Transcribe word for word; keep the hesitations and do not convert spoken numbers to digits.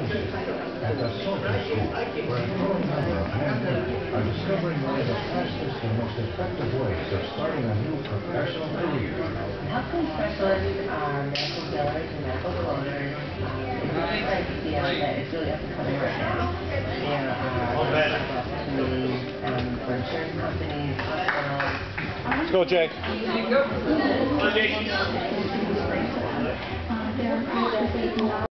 Cormier at the social school, where a growing number of men are discovering one of the fastest and most effective ways of starting a new professional career. Healthcare specialists are medical billers and medical coders. Um, it's a field that is really up and coming right now. There are opportunities um, for insurance companies, hospitals. Let's go, Jay. There are